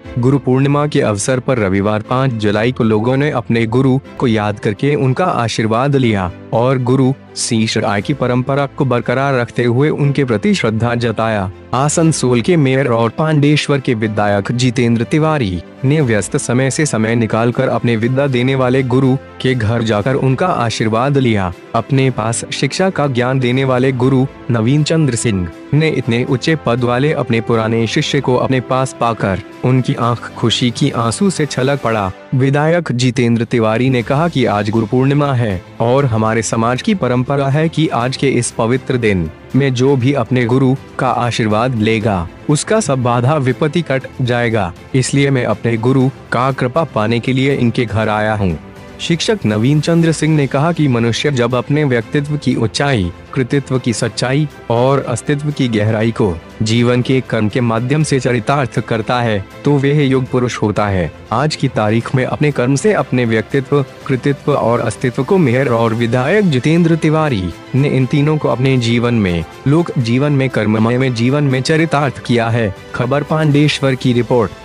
गुरु पूर्णिमा के अवसर पर रविवार 5 जुलाई को लोगों ने अपने गुरु को याद करके उनका आशीर्वाद लिया और गुरु शिष्य की परंपरा को बरकरार रखते हुए उनके प्रति श्रद्धा जताया। आसनसोल के मेयर और पांडेश्वर के विधायक जितेंद्र तिवारी ने व्यस्त समय से समय निकालकर अपने विद्या देने वाले गुरु के घर जाकर उनका आशीर्वाद लिया। अपने पास शिक्षा का ज्ञान देने वाले गुरु नवीन चंद्र सिंह ने इतने ऊंचे पद वाले अपने पुराने शिष्य को अपने पास पाकर उनकी आंख खुशी की आंसू से छलक पड़ा। विधायक जितेंद्र तिवारी ने कहा कि आज गुरु पूर्णिमा है और हमारे समाज की परंपरा है कि आज के इस पवित्र दिन में जो भी अपने गुरु का आशीर्वाद लेगा उसका सब बाधा विपत्ति कट जाएगा। इसलिए मैं अपने गुरु का कृपा पाने के लिए इनके घर आया हूँ। शिक्षक नवीन चंद्र सिंह ने कहा कि मनुष्य जब अपने व्यक्तित्व की ऊंचाई, कृतित्व की सच्चाई और अस्तित्व की गहराई को जीवन के कर्म के माध्यम से चरितार्थ करता है तो वह योग पुरुष होता है। आज की तारीख में अपने कर्म से अपने व्यक्तित्व, कृतित्व और अस्तित्व को मेयर और विधायक जितेंद्र तिवारी ने इन तीनों को अपने जीवन में, लोक जीवन में, कर्ममय में जीवन में चरितार्थ किया है। खबर पांडेश्वर की रिपोर्ट।